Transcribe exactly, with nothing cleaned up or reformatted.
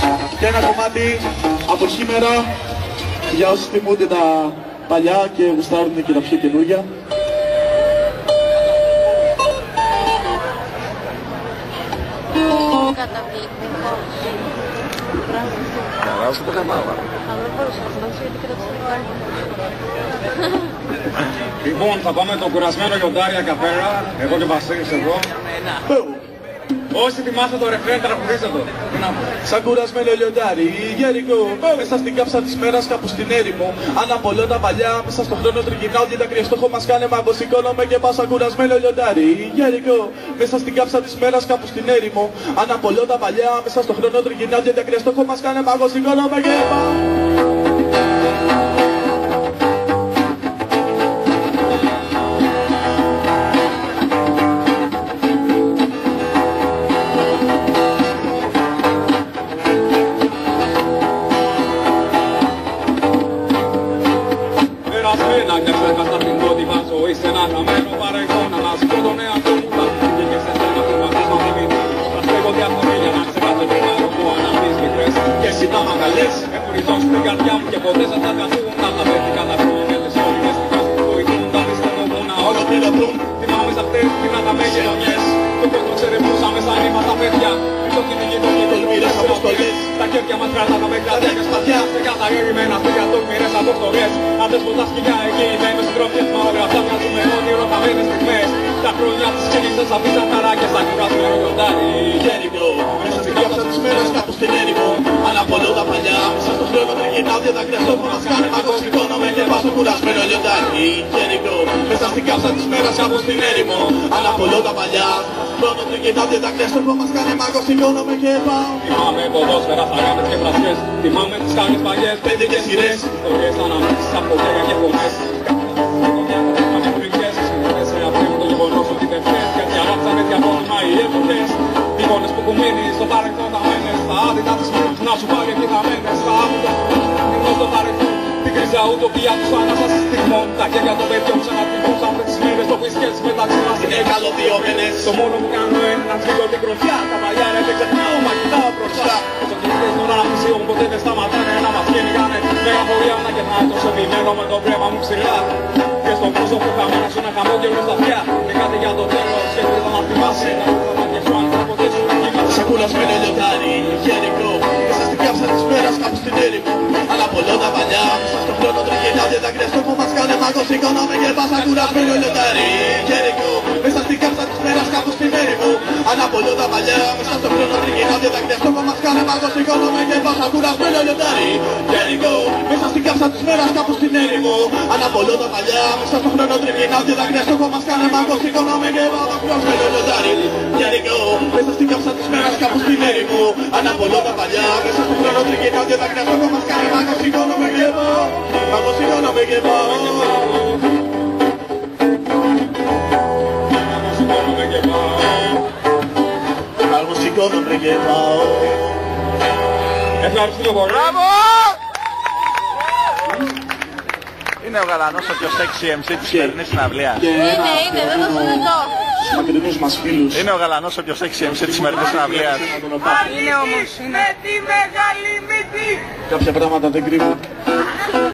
Και ένα κομμάτι από σήμερα για όσους θυμούνται τα παλιά και γουστάρουν και τα πιο καινούργια. Καταπληκτικός. Καλά, όσο το καμάβα. Αλλά δεν μπορούσα να φωνάξω γιατί καταψηφικά. Λοιπόν, θα πάμε το κουρασμένο λιοντάρι ακαπέλα, εγώ και ο Βασίλης εδώ. Όσοι θυμάστε το ρεφρέν, τραγουδίστε το. Σαν κουρασμένο λιοντάρι, γερικό, μέσα στην κάψα της μέρας κάπου στην έρημο. Αναπολώ τα παλιά, μέσα στον χρόνο τριγυρνάω και τα κρυαστόχο μας κάνε μάγκο. Σηκώνομαι και πάω σαν κουρασμένο λιοντάρι, γερικό, μέσα στην κάψα της μέρας κάπου στην έρημο. Αναπολώ τα παλιά, μέσα στον χρόνο τριγυρνάω και τα κρυαστόχο μας κάνε μάγκο. Σηκώνομαι και πάω. Περασμένα και ξέχασα την πρώτη μας ζωή σε ένα χαμένο παρελθόν. Αναζητώ τον εαυτό μου, θα βγει και σε σένα που μαζί μα θυμηθεί. Θα στέγω διαφορή για να ξεχάσω το μέρο μου. Αν πεις μικρές και εσύ τα μαγαλές έχουν ριζώσει την καρδιά μου και ποτέ θα τα καθούν. Να τα πέφτει κατά χρόνια με τις ώρες που κάζουν που βοηθούν. Τα πιστεύω μου να όλο πληρωθούν. Θυμάμαι σε αυτές την αδαμές γειτονιές. Το κόσμο ξερευνούσαμε σαν νύμα τα παιδιά. Το κυνηγητό και τολμηρές αποστολές. Τα χέρια μας κρατάγαμε κρατιά και σπαθιά. Σε καταγερημένα φύγα τολμηρές αποστολές. Αντές που τα σκυλιά εκεί είμαι συντροφιές. Μα όλα αυτά μοιάζουμε ότι ρωταμένες στιγμές. Τα χρόνια της κίνησες αφήσαν χαράκια στα κουρασμένο λιοντάρι. Γέρικο, μέσα στην κάψα της μέρας κάπου στην έρημο. Αναπολώ τα παλιά, μέσα στον χρόνο τριγυρνάω και τα κρυαστό που μας κάνει μάγκο. Σηκώνομαι και πάω στο κουρασμένο λιοντάρι. Γέρικο, μέσα στην κάψα της μέρας κάπου στην έρημο. Αναπολώ τα παλιά, χρόνο τριγυρνάω και τα κρυαστό που μας κάνει μάγκο. Σηκώνομαι και πάω. Θυμάμαι ποδόσφαιρα, σαγάτες και φρασιές. Θυμάμαι τις κάνες παλιές, πέντε και σειρές. Ιστορίες αναμνήσεις από κέρια και φωνές. Εικόνες που έχουν μείνει στο παρελθόν τα μένες. Τα άδυτα της μήνους να σου πάρει εκεί χαμένες. Τα άδυτα ενώ στο παρελθόν την κρίζα ουτοπία τους ανάστασης στιγμών. Τα χέρια των παιδιών ξανατυπούν σαν αυτές τις μέρες. Το whiskers μεταξύ μας είναι καλωδιόμενες. Το μόνο που κάνω είναι να σβήνω την κροφιά. Τα παλιά ρε δεν ξεχνάω μα κοιτάω μπροστά. Όσο κοιτές των αναμνησίων ποτέ δεν σταματάνε να μας κυνηγάνε. Με αφορία να κερνάει το σεβημένο με το βλέμμα μου ψηλά. Και στο πρόσωπο χαμένα σου ένα χαμόγελο στα αυτιά. Και κάτι για το τέλος και πριν θα μας θυμάσαι. Σαν κουρασμένο λιοντάρι, γερικό, μέσα στην κάψα της μέρας κάπου στην έρημο. Αναπολώ τα παλιά, μέσα στον χρόνο τριγυρνάω και τα κρυαστό που μας κάνε μάγκο. Σηκώνομαι και πάω σαν κουρασμένο λιοντάρι, γερικό, μέσα στην κάψα της μέρας κάπου στην έρημο. Αναπολώ τα παλιά, μέσα στον χρόνο τριγυρνάω και τα κρυαστό που μας κάνε μάγκο. Σηκώνομαι και πάω σαν κουρασμένο λιοντάρι, γερικό, μέσα στην κάψα της μέρας κάπου στην έρημο. Αναπολώ τα παλιά, μέσα στον χρόνο τριγυρνάω και τα κρυαστό που μας κάνε μάγκο. Σηκώνομαι και πάω σαν κουρασμένο λιοντάρι, γερικό, μέσα στην κάψα της μέρας κάπου στην έρημο. Αναπολώ τα παλιά, μέσα στον χρόνο τριγυρνάω και τα κρυαστό που μας κάνε μάγκο. Σηκώνομαι και πάω, μάγκο σηκώνομαι και πάω. Μάγκο σηκώνομαι και πάω. Ευχαριστώ πολύ. Μπράβο! Είναι ο γαλανός ο πιο sexy εμ σι της σημερινής συναυλίας. Είναι, είναι, δεν το συζητώ. Στους μακρινούς μας φίλους. Είναι ο γαλανός ο πιο sexy εμ σι της σημερινής συναυλίας. Είναι όμως, είναι. Με τη μεγάλη μύτη. Κάποια πράγματα δεν κρύβουν.